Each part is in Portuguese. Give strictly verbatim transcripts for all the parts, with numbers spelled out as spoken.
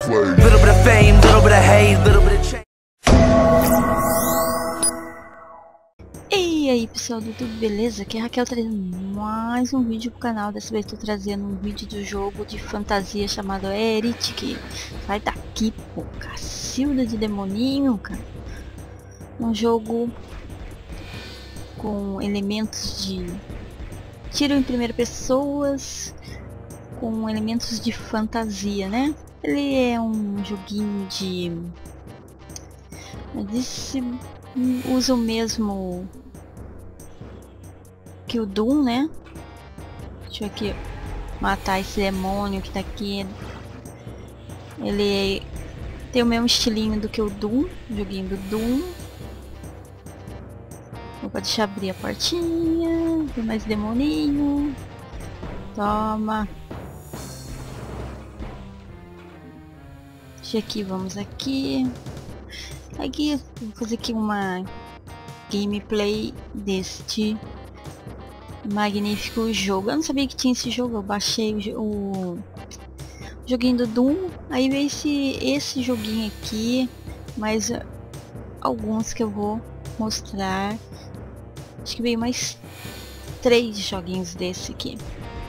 play. Little bit of fame, little bit of hate, little bit of change. E aí pessoal do YouTube, beleza? Aqui é a Raquel trazendo mais um vídeo pro canal. Dessa vez estou trazendo um vídeo do jogo de fantasia chamado Heretic. Sai daqui, pô, Cacilda de demoninho, cara. Um jogo com elementos de tiro em primeira pessoas, com elementos de fantasia, né? Ele é um joguinho de... eu disse... usa o mesmo que o Doom, né? Deixa eu aqui matar esse demônio que tá aqui. Ele tem o mesmo estilinho do que o Doom, o joguinho do Doom. Opa, deixa eu abrir a portinha. Tem mais demoninho. Toma. Deixa aqui, vamos aqui. Aqui, vou fazer aqui uma gameplay deste magnífico jogo. Eu não sabia que tinha esse jogo, eu baixei o, o joguinho do Doom, aí veio esse, esse joguinho aqui, mais alguns que eu vou mostrar. Acho que veio mais três joguinhos desse aqui.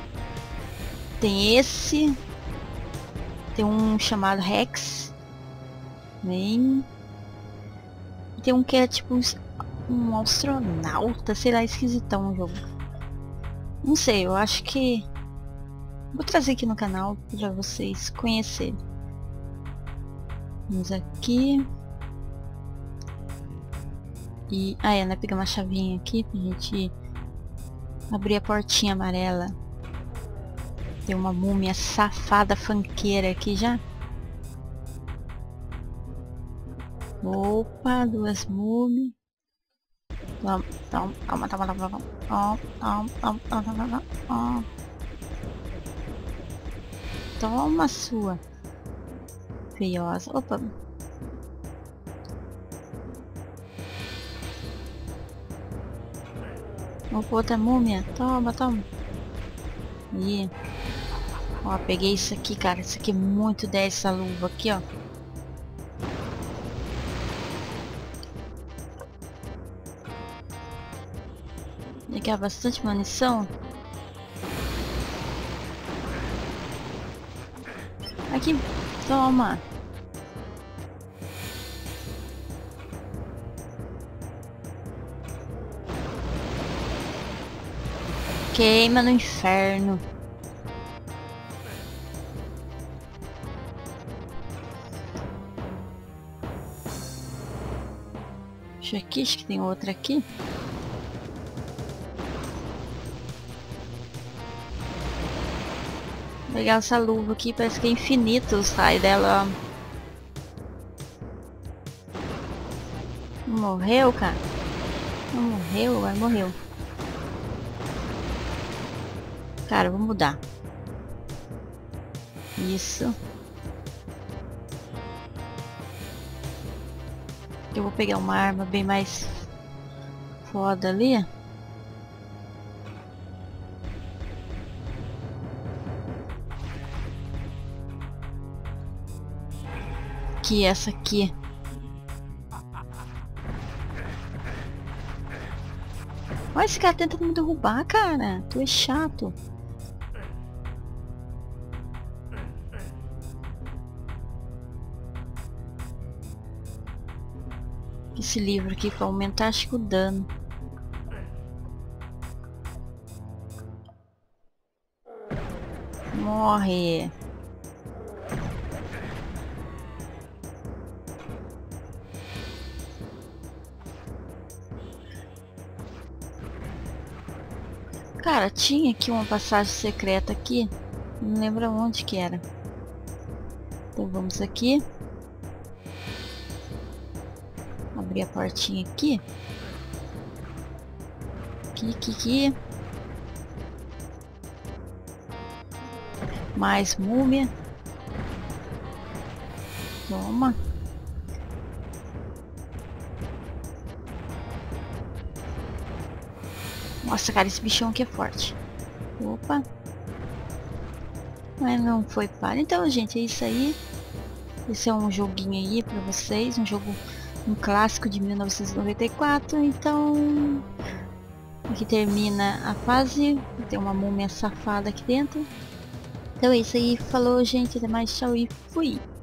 Tem esse, tem um chamado Rex, vem. Tem um que é tipo um, um astronauta, sei lá, esquisitão o jogo. Não sei, eu acho que vou trazer aqui no canal para vocês conhecerem. Vamos aqui. E ah, é, né? Pegar uma chavinha aqui pra gente abrir a portinha amarela. Tem uma múmia safada funkeira aqui já. Opa, duas múmias. Toma, toma, toma, toma, toma, toma, toma, toma, toma, toma, toma, sua feiosa. Opa. Opa, outra múmia. Toma, toma. Aí. Ó, peguei isso aqui, cara. Isso aqui é muito dez, essa luva aqui, ó. Aqui há bastante munição. Aqui, toma. Queima no inferno. Deixa aqui, acho que tem outra aqui. Vou pegar essa luva aqui, parece que é infinito os raios dela, ó. Morreu, cara? Não morreu, agora morreu. Cara, vou mudar. Isso. Eu vou pegar uma arma bem mais foda ali. Que essa aqui. Olha esse cara tentando me derrubar, cara. Tu é chato. Esse livro aqui para aumentar, acho que o dano. Morre. Cara, tinha aqui uma passagem secreta aqui. Não lembro onde que era. Então vamos aqui. Abrir a portinha aqui. Aqui, aqui, aqui. Mais múmia. Toma. Nossa, cara, esse bichão aqui é forte. Opa. Mas não foi para. Então, gente, é isso aí. esse é um joguinho aí pra vocês, um jogo, um clássico de mil novecentos e noventa e quatro. Então aqui termina a fase, tem uma múmia safada aqui dentro. Então é isso aí, falou gente, até mais, tchau e fui!